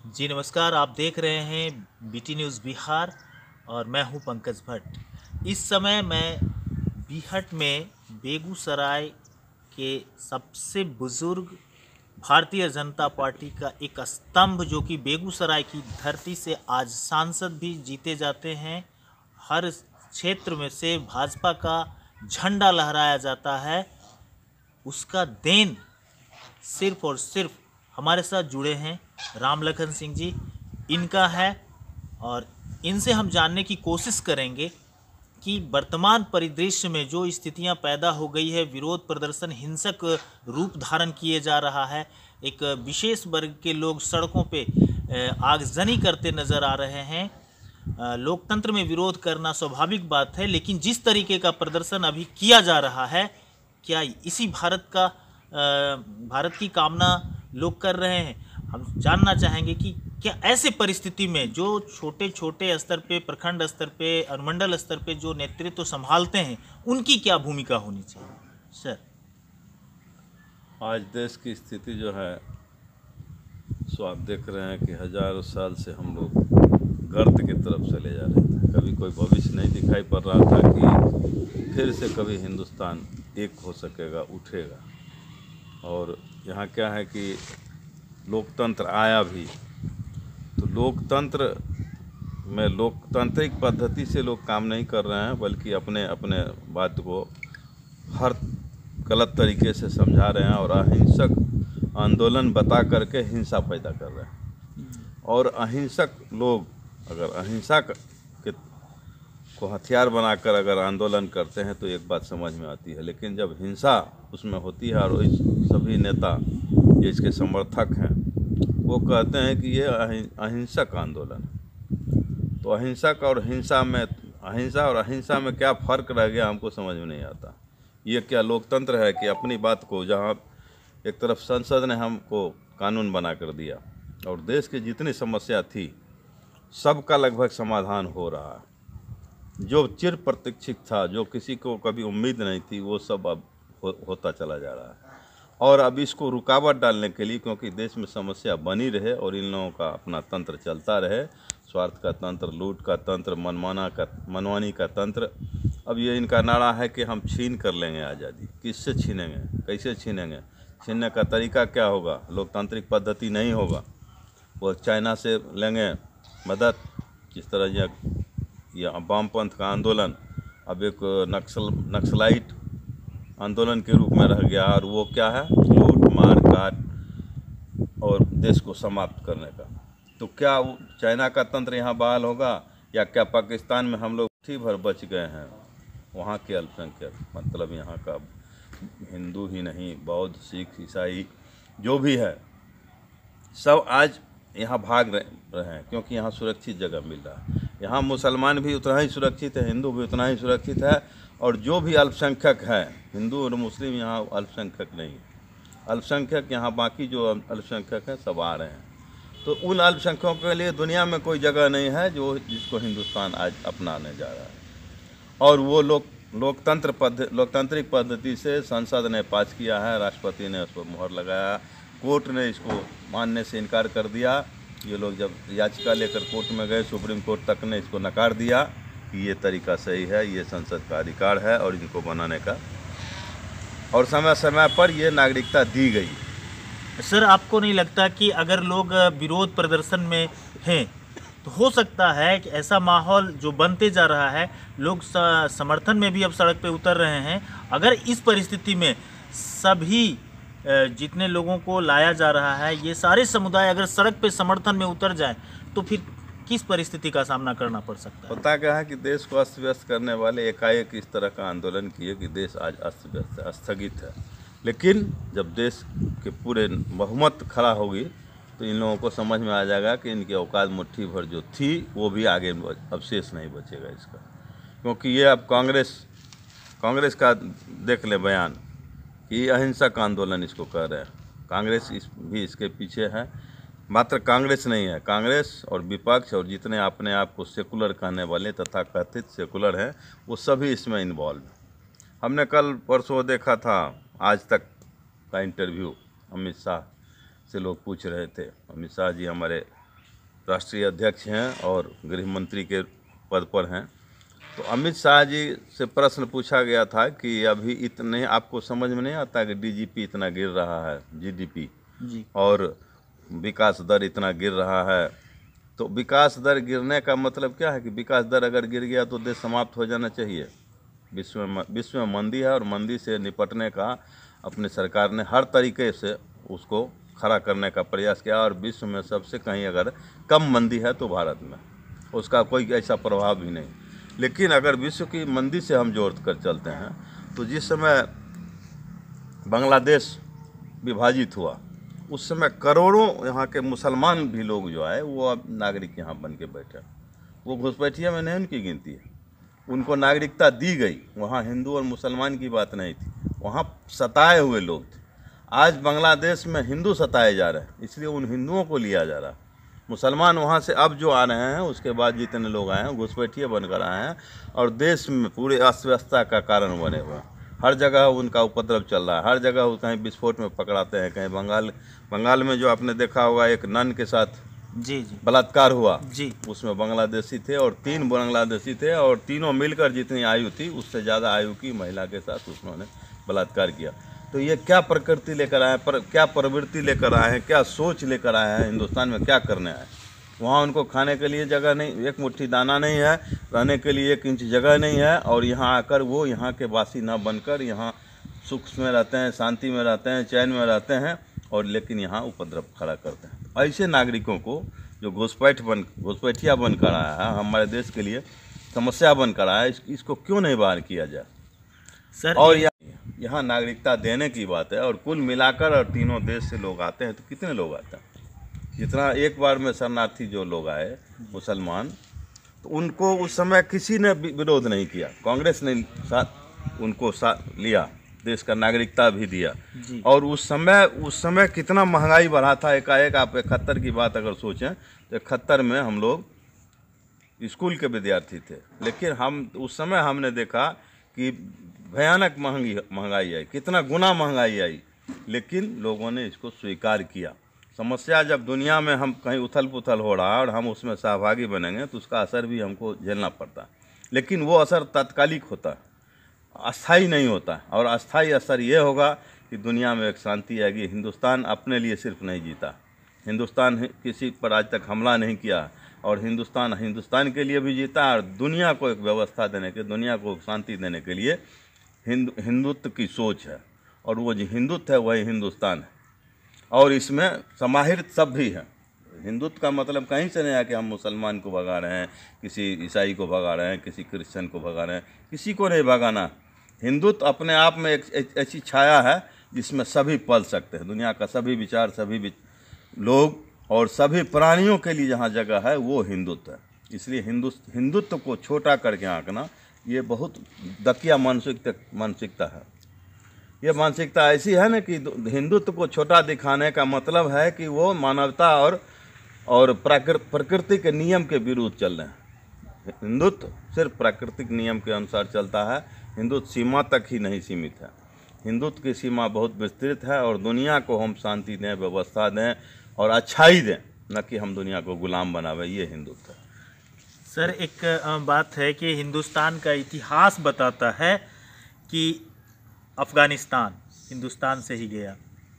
जी नमस्कार, आप देख रहे हैं बीटी न्यूज़ बिहार और मैं हूं पंकज भट्ट। इस समय मैं बीहट में बेगूसराय के सबसे बुज़ुर्ग भारतीय जनता पार्टी का एक स्तंभ, जो कि बेगूसराय की धरती से आज सांसद भी जीते जाते हैं। हर क्षेत्र में से भाजपा का झंडा लहराया जाता है, उसका देन सिर्फ और सिर्फ हमारे साथ जुड़े हैं राम लखन सिंह जी, इनका है। और इनसे हम जानने की कोशिश करेंगे कि वर्तमान परिदृश्य में जो स्थितियां पैदा हो गई है, विरोध प्रदर्शन हिंसक रूप धारण किए जा रहा है, एक विशेष वर्ग के लोग सड़कों पे आगजनी करते नज़र आ रहे हैं। लोकतंत्र में विरोध करना स्वाभाविक बात है, लेकिन जिस तरीके का प्रदर्शन अभी किया जा रहा है, क्या इसी भारत की कामना लोग कर रहे हैं? हम जानना चाहेंगे कि क्या ऐसे परिस्थिति में जो छोटे छोटे स्तर पे, प्रखंड स्तर पे, अनुमंडल स्तर पे जो नेतृत्व संभालते हैं, उनकी क्या भूमिका होनी चाहिए सर? आज देश की स्थिति जो है सो आप देख रहे हैं कि हजारों साल से हम लोग गर्त की तरफ चले जा रहे थे। कभी कोई भविष्य नहीं दिखाई पड़ रहा था कि फिर से कभी हिंदुस्तान एक हो सकेगा, उठेगा। और यहाँ क्या है कि लोकतंत्र आया भी, तो लोकतंत्र में लोकतांत्रिक पद्धति से लोग काम नहीं कर रहे हैं, बल्कि अपने अपने बात को हर गलत तरीके से समझा रहे हैं और अहिंसक आंदोलन बता करके हिंसा पैदा कर रहे हैं। और अहिंसक लोग अगर अहिंसा को हथियार बनाकर अगर आंदोलन करते हैं तो एक बात समझ में आती है, लेकिन जब हिंसा उसमें होती है और सभी नेता जो इसके समर्थक हैं वो कहते हैं कि ये अहिंसक आंदोलन है, तो अहिंसा और अहिंसा में क्या फ़र्क रह गया हमको समझ में नहीं आता। ये क्या लोकतंत्र है कि अपनी बात को, जहाँ एक तरफ संसद ने हमको कानून बना कर दिया और देश की जितनी समस्या थी सबका लगभग समाधान हो रहा है, जो चिर प्रतीक्षित था, जो किसी को कभी उम्मीद नहीं थी, वो सब अब होता चला जा रहा है। और अब इसको रुकावट डालने के लिए, क्योंकि देश में समस्या बनी रहे और इन लोगों का अपना तंत्र चलता रहे, स्वार्थ का तंत्र, लूट का तंत्र, मनमानी का तंत्र। अब ये इनका नारा है कि हम छीन कर लेंगे आज़ादी। किससे छीनेंगे, कैसे छीनेंगे, छीनने का तरीका क्या होगा? लोकतांत्रिक पद्धति नहीं होगा। वो चाइना से लेंगे मदद, जिस तरह यह वामपंथ का आंदोलन अब एक नक्सलाइट आंदोलन के रूप में रह गया, और वो क्या है? लूट मार काट और देश को समाप्त करने का। तो क्या चाइना का तंत्र यहाँ बहाल होगा, या क्या पाकिस्तान में हम लोग मुट्ठी भर बच गए हैं? वहाँ के अल्पसंख्यक, मतलब यहाँ का हिंदू ही नहीं, बौद्ध, सिख, ईसाई जो भी है, सब आज यहाँ भाग रहे हैं, क्योंकि यहाँ सुरक्षित जगह मिल रहा है। यहाँ मुसलमान भी उतना ही सुरक्षित है, हिंदू भी उतना ही सुरक्षित है, और जो भी अल्पसंख्यक है, हिंदू और मुस्लिम यहाँ अल्पसंख्यक नहीं है। अल्पसंख्यक यहाँ बाकी जो अल्पसंख्यक हैं सब आ रहे हैं। तो उन अल्पसंख्यकों के लिए दुनिया में कोई जगह नहीं है जिसको हिंदुस्तान आज अपनाने जा रहा है। और वो लोकतांत्रिक पद्धति से संसद ने पास किया है, राष्ट्रपति ने उस पर मुहर लगाया, कोर्ट ने इसको मानने से इनकार कर दिया। ये लोग जब याचिका लेकर कोर्ट में गए, सुप्रीम कोर्ट तक ने इसको नकार दिया कि ये तरीका सही है, ये संसद का अधिकार है और इनको बनाने का, और समय समय पर ये नागरिकता दी गई। सर, आपको नहीं लगता कि अगर लोग विरोध प्रदर्शन में हैं तो हो सकता है कि ऐसा माहौल जो बनते जा रहा है, लोग समर्थन में भी अब सड़क पे उतर रहे हैं, अगर इस परिस्थिति में सभी जितने लोगों को लाया जा रहा है, ये सारे समुदाय अगर सड़क पे समर्थन में उतर जाएं, तो फिर किस परिस्थिति का सामना करना पड़ सकता है? होता क्या है कि देश को अस्त व्यस्त करने वाले एकाएक इस तरह का आंदोलन किए कि देश आज अस्त व्यस्त है, स्थगित है। लेकिन जब देश के पूरे बहुमत खड़ा होगी तो इन लोगों को समझ में आ जाएगा कि इनकी औकात मुट्ठी भर जो थी वो भी आगे अवशेष नहीं बचेगा इसका। क्योंकि ये अब कांग्रेस का देख ले बयान कि अहिंसक आंदोलन इसको कर रहे हैं। कांग्रेस भी इसके पीछे है। मात्र कांग्रेस नहीं है, कांग्रेस और विपक्ष और जितने अपने आप को सेकुलर कहने वाले तथा कथित सेकुलर हैं, वो सभी इसमें इन्वॉल्व हैं। हमने कल परसों देखा था आज तक का इंटरव्यू, अमित शाह से लोग पूछ रहे थे। अमित शाह जी हमारे राष्ट्रीय अध्यक्ष हैं और गृह मंत्री के पद पर हैं। तो अमित शाह जी से प्रश्न पूछा गया था कि अभी इतने आपको समझ में नहीं आता कि डीजीपी इतना गिर रहा है, जीडीपी जी। और विकास दर इतना गिर रहा है। तो विकास दर गिरने का मतलब क्या है कि विकास दर अगर गिर गया तो देश समाप्त हो जाना चाहिए। विश्व में मंदी है और मंदी से निपटने का अपनी सरकार ने हर तरीके से उसको खड़ा करने का प्रयास किया और विश्व में सबसे कहीं अगर कम मंदी है तो भारत में, उसका कोई ऐसा प्रभाव भी नहीं। लेकिन अगर विश्व की मंदी से हम जोड़ कर चलते हैं तो जिस समय बांग्लादेश विभाजित हुआ उस समय करोड़ों यहाँ के मुसलमान भी लोग जो आए वो अब नागरिक यहाँ बन के बैठे। वो घुसपैठिया में नहीं उनकी गिनती है, उनको नागरिकता दी गई। वहाँ हिंदू और मुसलमान की बात नहीं थी, वहाँ सताए हुए लोग थे। आज बांग्लादेश में हिंदू सताए जा रहे हैं, इसलिए उन हिंदुओं को लिया जा रहा है। मुसलमान वहाँ से अब जो आ रहे हैं उसके बाद जितने लोग आए हैं घुसपैठिए बनकर आए हैं और देश में पूरे अर्थव्यवस्था का कारण बने हुए हैं। हर जगह उनका उपद्रव चल रहा है, हर जगह कहीं विस्फोट में पकड़ाते हैं। कहीं बंगाल में जो आपने देखा होगा एक नन के साथ जी बलात्कार हुआ जी, उसमें बांग्लादेशी थे और 3 बांग्लादेशी थे और तीनों मिलकर जितनी आयु थी उससे ज़्यादा आयु की महिला के साथ उन्होंने बलात्कार किया। तो ये क्या प्रकृति लेकर आए हैं, क्या प्रवृत्ति लेकर आए हैं, क्या सोच लेकर आए हैं, हिंदुस्तान में क्या करने आए। वहाँ उनको खाने के लिए जगह नहीं, एक मुट्ठी दाना नहीं है, रहने के लिए 1 इंच जगह नहीं है और यहाँ आकर वो यहाँ के वासी न बनकर यहाँ सुख में रहते हैं, शांति में रहते हैं, चैन में रहते हैं और लेकिन यहाँ उपद्रव खड़ा करते हैं। ऐसे नागरिकों को जो घुसपैठिया बनकर आया है, हमारे देश के लिए समस्या बनकर आया है, इसको क्यों नहीं बाहर किया जाए सर। और यहाँ नागरिकता देने की बात है और कुल मिलाकर और तीनों देश से लोग आते हैं तो कितने लोग आते हैं, जितना एक बार में शरणार्थी जो लोग आए मुसलमान, तो उनको उस समय किसी ने विरोध नहीं किया। कांग्रेस ने उनको लिया, देश का नागरिकता भी दिया। और उस समय कितना महंगाई बढ़ा था एकाएक। आप 71 की बात अगर सोचें तो 71 में हम लोग स्कूल के विद्यार्थी थे, लेकिन हम उस समय हमने देखा कि भयानक महंगाई आई, कितना गुना महंगाई आई, लेकिन लोगों ने इसको स्वीकार किया। समस्या जब दुनिया में हम कहीं उथल पुथल हो रहा है और हम उसमें सहभागी बनेंगे तो उसका असर भी हमको झेलना पड़ता है, लेकिन वो असर तात्कालिक होता है, अस्थाई नहीं होता। और अस्थाई असर ये होगा कि दुनिया में एक शांति आएगी। हिंदुस्तान अपने लिए सिर्फ नहीं जीता, हिंदुस्तान किसी पर आज तक हमला नहीं किया और हिंदुस्तान के लिए भी जीता और दुनिया को एक व्यवस्था देने के, दुनिया को शांति देने के लिए हिंदुत्व की सोच है और वो जो हिंदुत्व है वही हिंदुस्तान है। और इसमें समाहित सब भी है। हिंदुत्व का मतलब कहीं से नहीं है कि हम मुसलमान को भगा रहे हैं, किसी ईसाई को भगा रहे हैं, किसी क्रिश्चियन को भगा रहे हैं, किसी को नहीं भगाना। हिंदुत्व अपने आप में एक ऐसी छाया है जिसमें सभी पल सकते हैं। दुनिया का सभी विचार, सभी लोग और सभी प्राणियों के लिए जहाँ जगह है वो हिंदुत्व है। इसलिए हिंदुत्व को छोटा करके आंकना ये बहुत दकिया मानसिकता है। ये मानसिकता ऐसी है ना कि हिंदुत्व को छोटा दिखाने का मतलब है कि वो मानवता और प्रकृति के नियम के विरुद्ध चल रहे हैं। हिंदुत्व सिर्फ प्राकृतिक नियम के अनुसार चलता है, हिंदुत्व सीमा तक ही नहीं सीमित है। हिंदुत्व की सीमा बहुत विस्तृत है और दुनिया को हम शांति दें, व्यवस्था दें और अच्छाई दें, न कि हम दुनिया को गुलाम बनावे। ये हिंदुत्व है। सर एक बात है कि हिंदुस्तान का इतिहास बताता है कि अफ़गानिस्तान हिंदुस्तान से ही गया।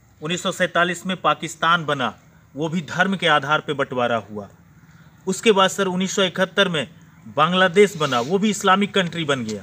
1947 में पाकिस्तान बना, वो भी धर्म के आधार पर बंटवारा हुआ। उसके बाद सर 1971 में बांग्लादेश बना, वो भी इस्लामिक कंट्री बन गया।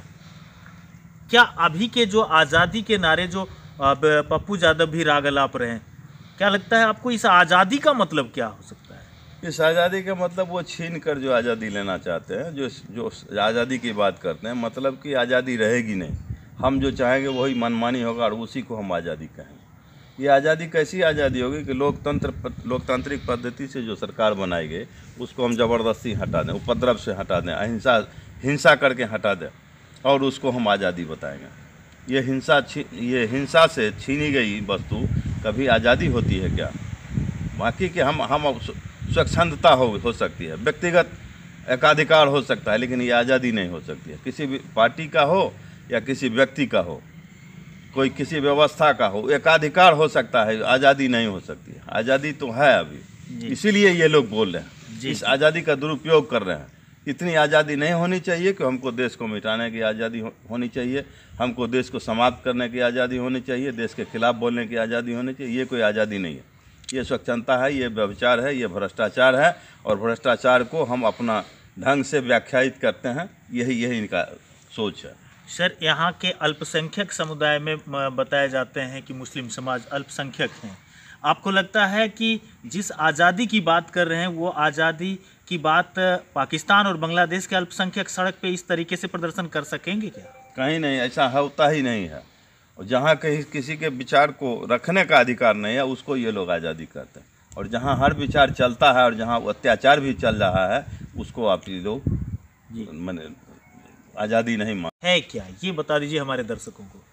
क्या अभी के जो आज़ादी के नारे जो पप्पू यादव भी राग अलाप रहे हैं, क्या लगता है आपको इस आज़ादी का मतलब क्या हो सकता है? इस आज़ादी का मतलब वो छीन कर जो आज़ादी लेना चाहते हैं, जो आज़ादी की बात करते हैं, मतलब कि आज़ादी रहेगी नहीं। हम जो चाहेंगे वही मनमानी होगा और उसी को हम आज़ादी कहेंगे। ये आज़ादी कैसी आज़ादी होगी कि लोकतांत्रिक पद्धति से जो सरकार बनाई गई उसको हम ज़बरदस्ती हटा दें, उपद्रव से हटा दें, हिंसा करके हटा दें और उसको हम आज़ादी बताएंगे। ये हिंसा से छीनी गई वस्तु कभी आज़ादी होती है क्या? बाकी कि हम स्वच्छंदता हो सकती है, व्यक्तिगत एकाधिकार हो सकता है, लेकिन ये आज़ादी नहीं हो सकती है। किसी भी पार्टी का हो या किसी व्यक्ति का हो, कोई किसी व्यवस्था का हो, एकाधिकार हो सकता है, आज़ादी नहीं हो सकती है। आज़ादी तो है अभी, इसीलिए ये लोग बोल रहे हैं। इस आज़ादी का दुरुपयोग कर रहे हैं। इतनी आज़ादी नहीं होनी चाहिए कि हमको देश को मिटाने की आज़ादी होनी चाहिए, हमको देश को समाप्त करने की आज़ादी होनी चाहिए, देश के खिलाफ बोलने की आज़ादी होनी चाहिए। ये कोई आज़ादी नहीं है, ये स्वच्छंदता है, ये व्यभिचार है, ये भ्रष्टाचार है। और भ्रष्टाचार को हम अपना ढंग से व्याख्यायित करते हैं, यही इनका सोच है। सर, यहाँ के अल्पसंख्यक समुदाय में बताए जाते हैं कि मुस्लिम समाज अल्पसंख्यक हैं। आपको लगता है कि जिस आज़ादी की बात कर रहे हैं वो आज़ादी की बात पाकिस्तान और बांग्लादेश के अल्पसंख्यक सड़क पे इस तरीके से प्रदर्शन कर सकेंगे क्या? कहीं नहीं, ऐसा होता ही नहीं है। और जहाँ कहीं किसी के विचार को रखने का अधिकार नहीं है, उसको ये लोग आज़ादी कहते हैं। और जहाँ हर विचार चलता है और जहाँ अत्याचार भी चल रहा है, उसको आप ये लोग मैंने आज़ादी नहीं मान है क्या, ये बता दीजिए हमारे दर्शकों को।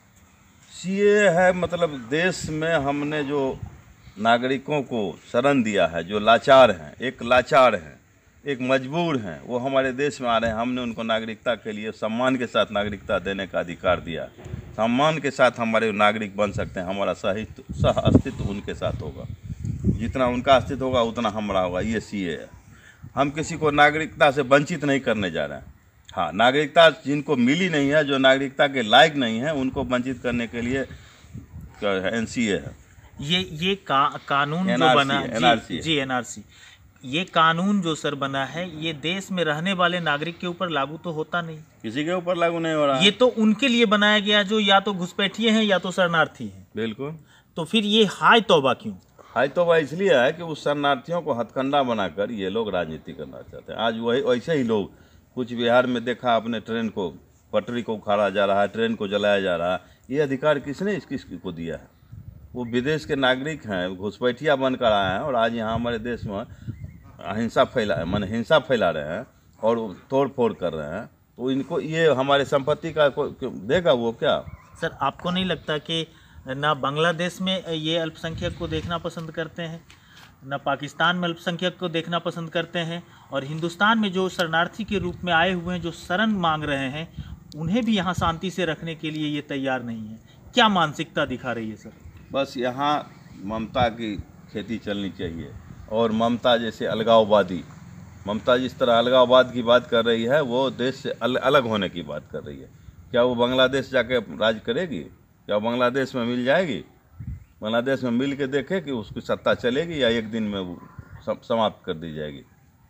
ये है मतलब देश में हमने जो नागरिकों को शरण दिया है, जो लाचार हैं, एक लाचार हैं, एक मजबूर हैं, वो हमारे देश में आ रहे हैं। हमने उनको नागरिकता के लिए सम्मान के साथ नागरिकता देने का अधिकार दिया। सम्मान के साथ हमारे नागरिक बन सकते हैं। हमारा सह अस्तित्व उनके साथ होगा, जितना उनका अस्तित्व होगा उतना हमारा होगा। ये सीए है। हम किसी को नागरिकता से वंचित नहीं करने जा रहे हैं। हाँ, नागरिकता जिनको मिली नहीं है, जो नागरिकता के लायक नहीं है, उनको वंचित करने के लिए एनसीए है। ये कानून जो बना जी एनआरसी, ये कानून जो सर बना है, ये देश में रहने वाले नागरिक के ऊपर लागू तो होता नहीं, किसी के ऊपर लागू नहीं हो रहा। ये तो उनके लिए बनाया गया जो या तो घुसपैठिए हैं या तो शरणार्थी हैं। बिल्कुल। तो फिर ये हाय तौबा क्यों? हाय तौबा इसलिए है कि उस शरणार्थियों को हथकंडा बनाकर ये लोग राजनीति करना चाहते हैं। आज वही वैसे ही लोग कुछ बिहार में देखा आपने, ट्रेन को पटरी को उखाड़ा जा रहा है, ट्रेन को जलाया जा रहा है। ये अधिकार किसने किसको दिया है? वो विदेश के नागरिक हैं, घुसपैठिया बनकर आए हैं और आज यहाँ हमारे देश में हिंसा फैला रहे हैं और तोड़ फोड़ कर रहे हैं। तो इनको ये हमारे संपत्ति का देगा वो क्या? सर, आपको नहीं लगता कि ना बांग्लादेश में ये अल्पसंख्यक को देखना पसंद करते हैं, ना पाकिस्तान में अल्पसंख्यक को देखना पसंद करते हैं, और हिंदुस्तान में जो शरणार्थी के रूप में आए हुए हैं, जो शरण मांग रहे हैं, उन्हें भी यहाँ शांति से रखने के लिए ये तैयार नहीं है? क्या मानसिकता दिखा रही है सर? बस यहाँ ममता की खेती चलनी चाहिए। और ममता जैसे अलगाववादी, ममता जिस तरह अलगाववाद की बात कर रही है, वो देश से अलग होने की बात कर रही है। क्या वो बांग्लादेश जाके राज करेगी? क्या बांग्लादेश में मिल जाएगी? बांग्लादेश में मिल के देखे कि उसकी सत्ता चलेगी या एक दिन में वो समाप्त कर दी जाएगी।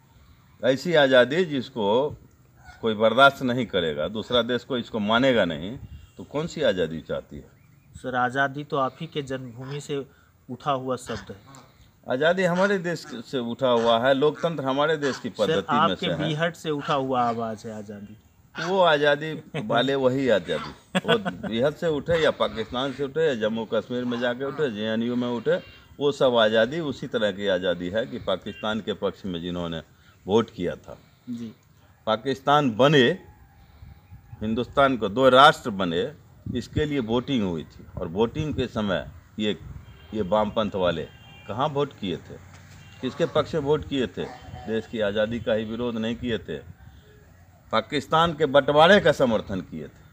ऐसी आज़ादी जिसको कोई बर्दाश्त नहीं करेगा, दूसरा देश को इसको मानेगा नहीं, तो कौन सी आज़ादी चाहती है? सर, आज़ादी तो आप ही के जन्मभूमि से उठा हुआ शब्द है। आज़ादी हमारे देश से उठा हुआ है, लोकतंत्र हमारे देश की पद्धति में से है। आपके बीहट से उठा हुआ आवाज़ है आज़ादी। वो आज़ादी वाले वही आज़ादी, वो बिहार से उठे या पाकिस्तान से उठे या जम्मू कश्मीर में जाके उठे, जेएनयू में उठे, वो सब आज़ादी उसी तरह की आज़ादी है कि पाकिस्तान के पक्ष में जिन्होंने वोट किया था जी। पाकिस्तान बने, हिंदुस्तान को दो राष्ट्र बने, इसके लिए वोटिंग हुई थी। और वोटिंग के समय ये वामपंथ वाले कहाँ वोट किए थे? किसके पक्ष में वोट किए थे? देश की आज़ादी का ही विरोध नहीं किए थे, पाकिस्तान के बंटवारे का समर्थन किए थे।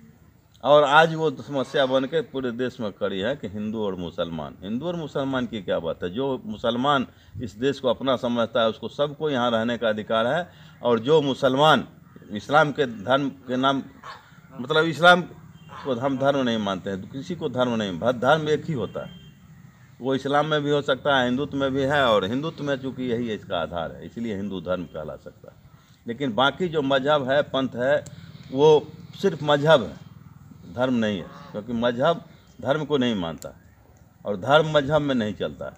और आज वो समस्या बन के पूरे देश में खड़ी है कि हिंदू और मुसलमान की क्या बात है? जो मुसलमान इस देश को अपना समझता है, उसको सबको यहाँ रहने का अधिकार है। और जो मुसलमान इस्लाम के धर्म के नाम, मतलब इस्लाम को हम धर्म नहीं मानते हैं, तो किसी को धर्म नहीं, धर्म एक ही होता है। वो इस्लाम में भी हो सकता है, हिंदुत्व में भी है, और हिंदुत्व में चूँकि यही इसका आधार है, इसलिए हिंदू धर्म कहला सकता है। लेकिन बाकी जो मजहब है, पंथ है, वो सिर्फ मजहब है, धर्म नहीं है। क्योंकि मजहब धर्म को नहीं मानता और धर्म मजहब में नहीं चलता।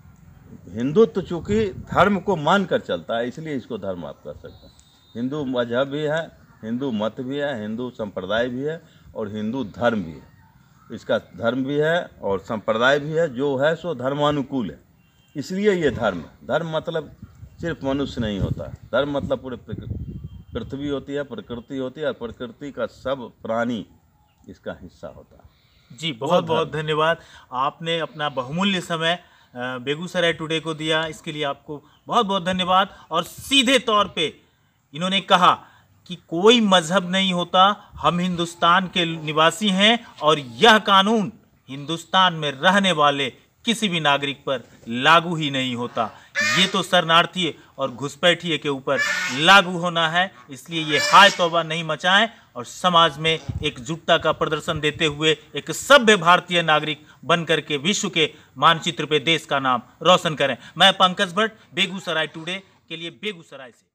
हिंदुत्व चूँकि धर्म को मान कर चलता है, इसलिए इसको धर्म आप कर सकते हैं। हिंदू मजहब भी है, हिंदू मत भी है, हिंदू संप्रदाय भी है और हिंदू धर्म भी है। इसका धर्म भी है और संप्रदाय भी है, जो है सो धर्मानुकूल है। इसलिए ये धर्म मतलब सिर्फ मनुष्य नहीं होता है। धर्म मतलब पूरे पृथ्वी होती है, प्रकृति होती है, और प्रकृति का सब प्राणी इसका हिस्सा होता है। जी, बहुत बहुत धन्यवाद। आपने अपना बहुमूल्य समय बेगूसराय टुडे को दिया, इसके लिए आपको बहुत बहुत धन्यवाद। और सीधे तौर पे इन्होंने कहा कि कोई मजहब नहीं होता, हम हिंदुस्तान के निवासी हैं और यह कानून हिंदुस्तान में रहने वाले किसी भी नागरिक पर लागू ही नहीं होता। ये तो शरणार्थियों और घुसपैठियों के ऊपर लागू होना है। इसलिए ये हाय तौबा नहीं मचाएं और समाज में एकजुटता का प्रदर्शन देते हुए एक सभ्य भारतीय नागरिक बनकर के विश्व के मानचित्र पे देश का नाम रोशन करें। मैं पंकज भट्ट, बेगूसराय टुडे के लिए बेगूसराय से।